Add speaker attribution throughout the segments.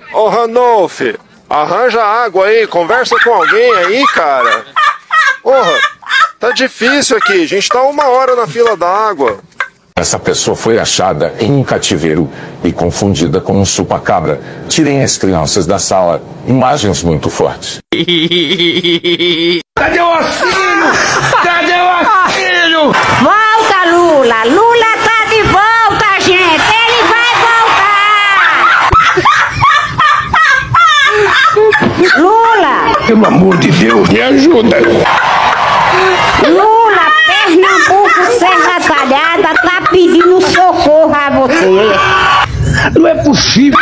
Speaker 1: Ô Ranolf, arranja água aí, conversa com alguém aí, cara. Porra, tá difícil aqui, a gente tá 1 hora na fila da água.
Speaker 2: Essa pessoa foi achada em um cativeiro e confundida com um chupa-cabra. Tirem as crianças da sala. Imagens muito fortes.
Speaker 3: Cadê o auxílio? Cadê o auxílio?
Speaker 4: Volta, Lula! Lula tá de volta, gente! Ele vai voltar! Lula!
Speaker 3: Pelo amor de Deus, me ajuda!
Speaker 4: Lula, Pernambuco, Serra Talhada, tá pedindo socorro a você.
Speaker 3: Não é possível!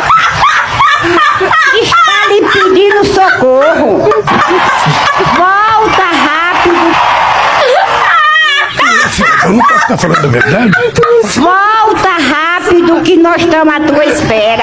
Speaker 4: Está lhe pedindo socorro. Volta rápido.
Speaker 3: Eu não posso estar falando a verdade?
Speaker 4: Volta rápido que nós estamos à tua espera.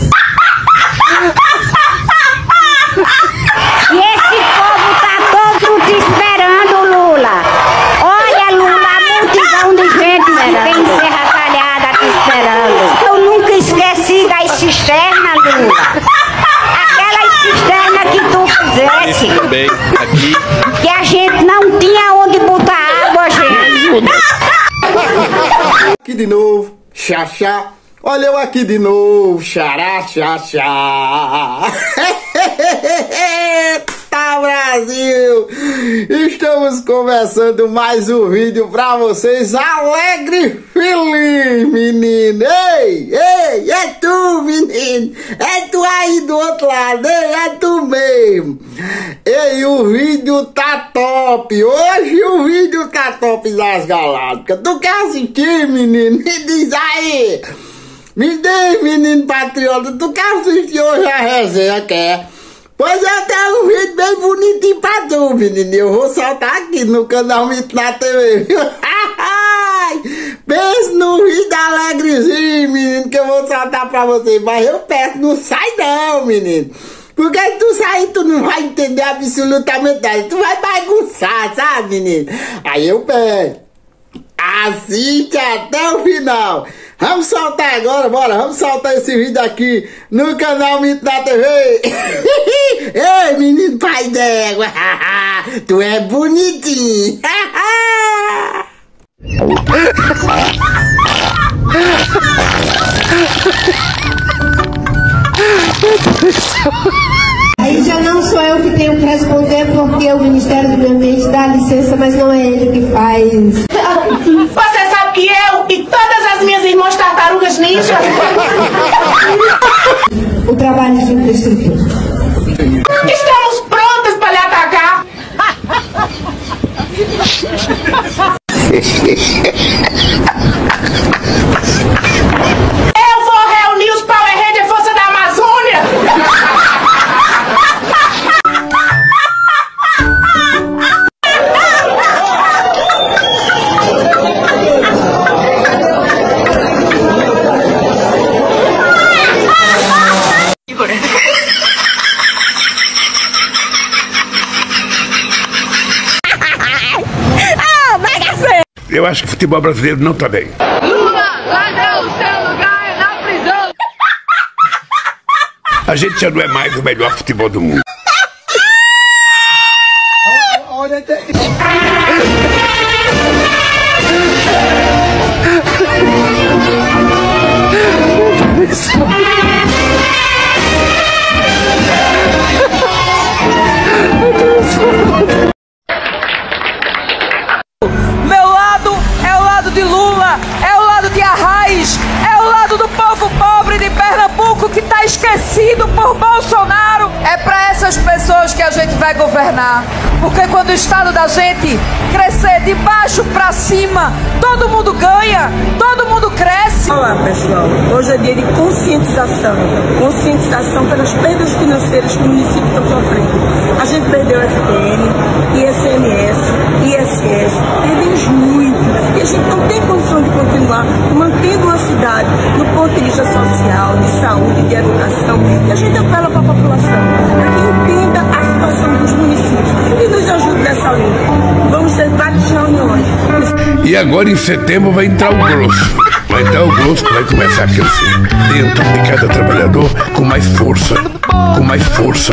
Speaker 4: E esse povo tá todo te esperando, Lula. Olha, Lula, a multidão de gente que tem Serra Talhada te esperando. Eu nunca esqueci das cisternas, Lula. Aquelas cisternas que tu fizesse. Que a gente não tinha onde botar água, gente.
Speaker 5: Aqui de novo, xaxá. Olha eu aqui de novo, xará, xaxá. Tá, Brasil! Estamos começando mais um vídeo pra vocês, alegre e feliz, menino! Ei, ei, é tu, menino! É tu aí do outro lado, ei, é tu mesmo! Ei, o vídeo tá top! Hoje o vídeo tá top das galácticas! Tu quer assistir, menino? Me diz aí! Me diz, menino patriota, tu quer assistir hoje a resenha, quer? Pois eu tenho um vídeo bem bonitinho pra tu, menino. Eu vou soltar aqui no canal Mito na TV, viu? Pense num vídeo alegrezinho, menino, que eu vou soltar pra você. Mas eu peço, não sai não, menino. Porque se tu sair, tu não vai entender absolutamente nada. Tu vai bagunçar, sabe, menino? Aí eu peço, assiste até o final. Vamos soltar agora, bora, vamos soltar esse vídeo aqui no canal Mito da TV. Ei, menino pai d'égua, tu é bonitinho.
Speaker 6: Aí já não sou eu que tenho que responder, porque o Ministério do Meio Ambiente dá licença, mas não é ele que faz.
Speaker 7: Você sabe que eu e todas as minhas irmãs tartarugas ninja
Speaker 6: O trabalho de infraestrutura.
Speaker 7: estamos prontas para lhe atacar. Eu vou reunir os Power Rangers Força da Amazônia.
Speaker 3: Eu acho que o futebol brasileiro não tá bem.
Speaker 7: Lula, ladrão, o seu lugar é na prisão.
Speaker 3: A gente já não é mais o melhor futebol do mundo.
Speaker 8: Meu lado é o lado de Lula, é o lado de Arraes, é o lado do povo pobre de Pernambuco que está esquecido por Bolsonaro. É para essas pessoas que a gente vai governar, porque quando o estado da gente crescer de baixo para cima, todo mundo ganha, todo mundo cresce.
Speaker 9: Olá pessoal, hoje é dia de conscientização pelas perdas financeiras que o município está sofrendo. A gente perdeu SPN, ICMS, ISS, perdemos muito e a gente não tem condição de continuar mantendo uma cidade no ponto de vista social, de saúde, de educação, e a gente apela para a população para que entenda a situação dos municípios e nos ajude nessa luta. Vamos ter várias reuniões.
Speaker 3: E agora em setembro vai entrar o grosso. Então o gosto vai começar a crescer dentro de cada trabalhador com mais força, com mais força.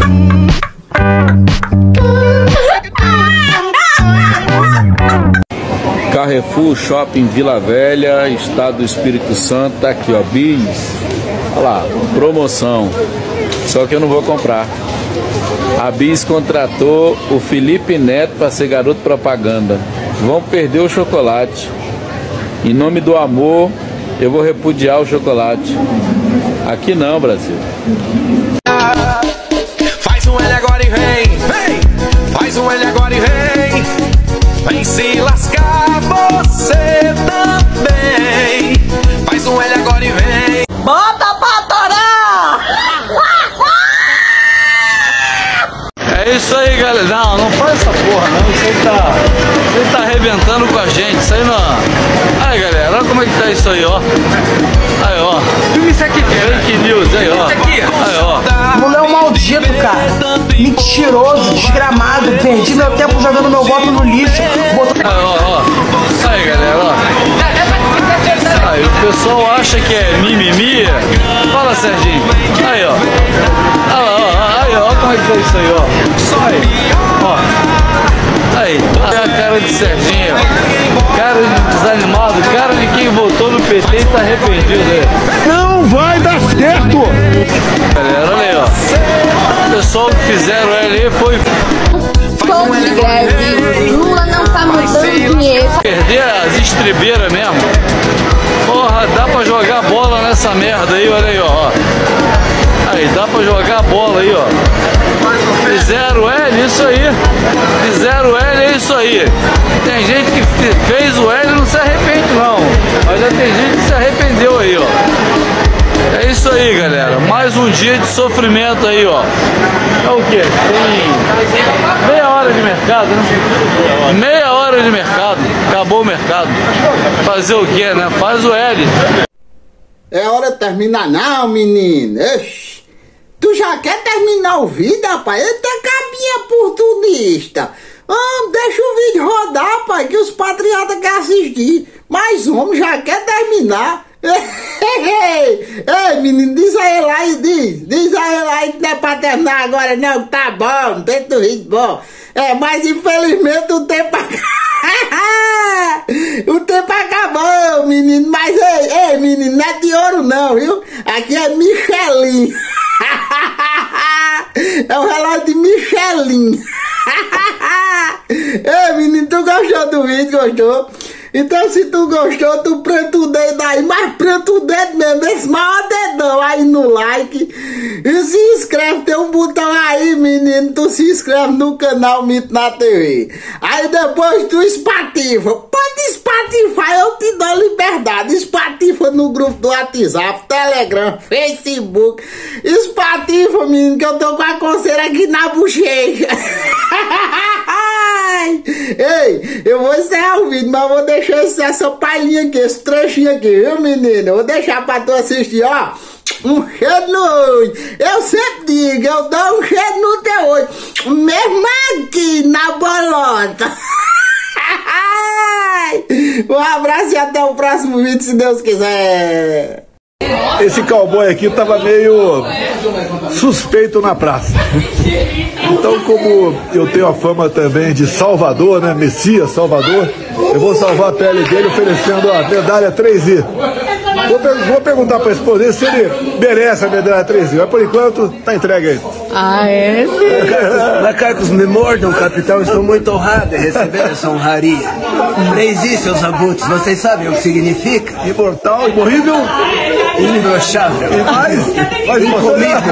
Speaker 10: Carrefour Shopping Vila Velha, Estado do Espírito Santo, tá aqui ó, bis, olha lá, promoção, só que eu não vou comprar. A Bis contratou o Felipe Neto para ser garoto propaganda. Vão perder o chocolate. Em nome do amor, eu vou repudiar o chocolate. Aqui não, Brasil.
Speaker 11: Faz um L agora e vem, vem. Faz um L agora e vem. Vem se lascar você também. Faz um L agora e vem.
Speaker 8: Bota pra torar!
Speaker 10: É isso aí, galera. Não, não faz essa porra não. Isso aí tá arrebentando com a gente. Isso aí não. Aí, galera, olha como é que tá isso aí, ó. Aí, ó. Isso aqui, fake news, aí, ó. Aí, ó.
Speaker 8: Lula é um maldito, cara. Mentiroso, desgramado. Perdi meu tempo jogando meu voto no lixo.
Speaker 10: Aí, ó. Aí, galera, ó. Aí, o pessoal acha que é mimimi. Fala, Serginho. Aí, ó. Aí, ó, como é que foi isso aí, ó. Aí, ó. Aí, olha a cara de Serginho, ó. Cara de desanimado, cara de quem votou no PT e tá arrependido aí.
Speaker 3: Não vai dar certo!
Speaker 10: Galera, olha aí, ó. O pessoal que fizeram ali foi...
Speaker 6: Pouco de greve. Lula não tá mandando dinheiro.
Speaker 10: Perder as estribeiras mesmo. Porra, dá pra jogar bola nessa merda aí, olha aí, ó. Aí, dá pra jogar bola aí, ó. Fizeram L, isso aí. Fizeram L, é isso aí. Tem gente que fez o L e não se arrepende, não. Mas já tem gente que se arrependeu aí, ó. É isso aí, galera. Mais um dia de sofrimento aí, ó. É o quê? Tem meia hora de mercado, né? Meia hora de mercado. Acabou o mercado. Fazer o quê, né? Faz o L.
Speaker 5: É hora de terminar não, menino. Ixi. Tu já quer terminar o vídeo, rapaz? Eita cabinha oportunista. Deixa o vídeo rodar, pai, que os patriotas querem assistir. Mas homem já quer terminar. Ei, menino, diz aí lá e diz aí lá que não é pra terminar agora não, tá bom, dentro do vídeo bom. Mas infelizmente o tempo o tempo acabou, menino. Mas ei, menino, não é de ouro não, viu? Aqui é Michelin. É o relógio de Michelin. Ei, menino, tu gostou do vídeo? Gostou? Então se tu gostou, tu preta o dedo aí, mas preta o dedo mesmo, esse maior dedão aí no like. E se inscreve, tem um botão aí, menino, tu se inscreve no canal Mito na TV. Aí depois tu espatifa, pode espatifar, eu te dou liberdade. Espatifa no grupo do WhatsApp, Telegram, Facebook. Espatifa, menino, que eu tô com a coceira aqui na bochecha. Ei, eu vou encerrar o vídeo, mas eu vou deixar essa palhinha aqui, esse trechinho aqui, viu, menino? Eu vou deixar pra tu assistir, ó. Um cheiro no olho. Eu sempre digo, eu dou um cheiro no teu olho, mesmo aqui na bolota. Um abraço e até o próximo vídeo, se Deus quiser.
Speaker 3: Esse cowboy aqui tava meio suspeito na praça. Então, como eu tenho a fama também de salvador, né, Messias, Salvador, eu vou salvar a pele dele oferecendo a medalha 3I. Vou perguntar para a esposa se ele merece a medalha 3I, mas por enquanto tá entregue aí.
Speaker 8: Ah, é?
Speaker 12: Macacos me mordam, capitão, estou muito honrado em receber essa honraria. 3I, seus abutres, vocês sabem o que significa?
Speaker 3: Imortal, imorrível,
Speaker 12: imbrochável.
Speaker 3: E mais
Speaker 12: incomível.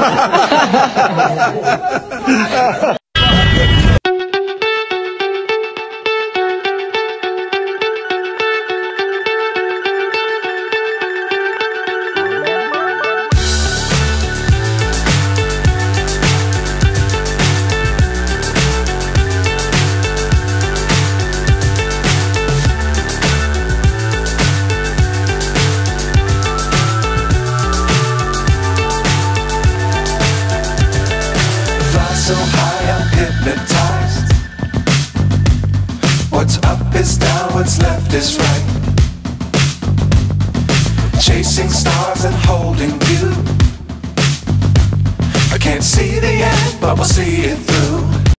Speaker 11: So high I'm hypnotized. What's up is down, what's left is right. chasing stars and holding you. I can't see the end, but we'll see it through.